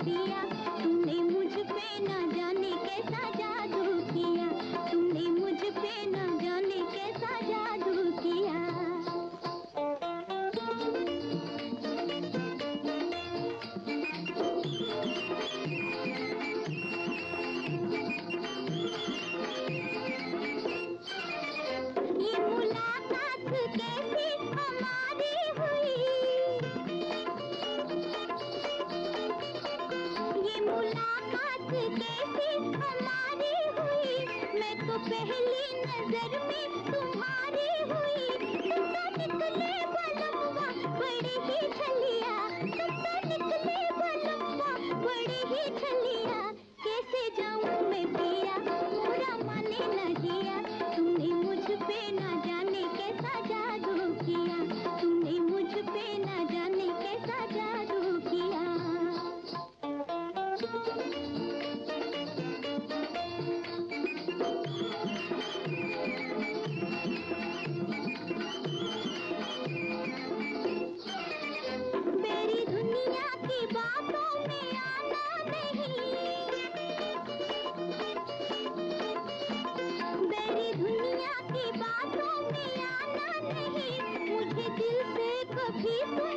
दिया, तुमने मुझ पे न जाने कैसा जादू किया, तुमने मुझ पे न जाने कैसा जादू किया। ये मुलाकात कैसी हमारी हुई, ये मुलाकात कैसी हमारी हुई, मैं तो पहली नजर में तुम्हारी हुई। तुम तो निकले बलम्बा बड़ी ही छलिया, तुम तो निकले बलम्बा बड़ी ही छलिया। कैसे जाऊं मैं पिया, पूरा माने न जिया, तुमने मुझ पे न जाने कैसा जादू किया, तुमने मुझ पे न जाने कैसा जादू किया। मेरी दुनिया की बातों में आना नहीं, मेरी दुनिया की बातों में आना नहीं, मुझे दिल से कभी तुम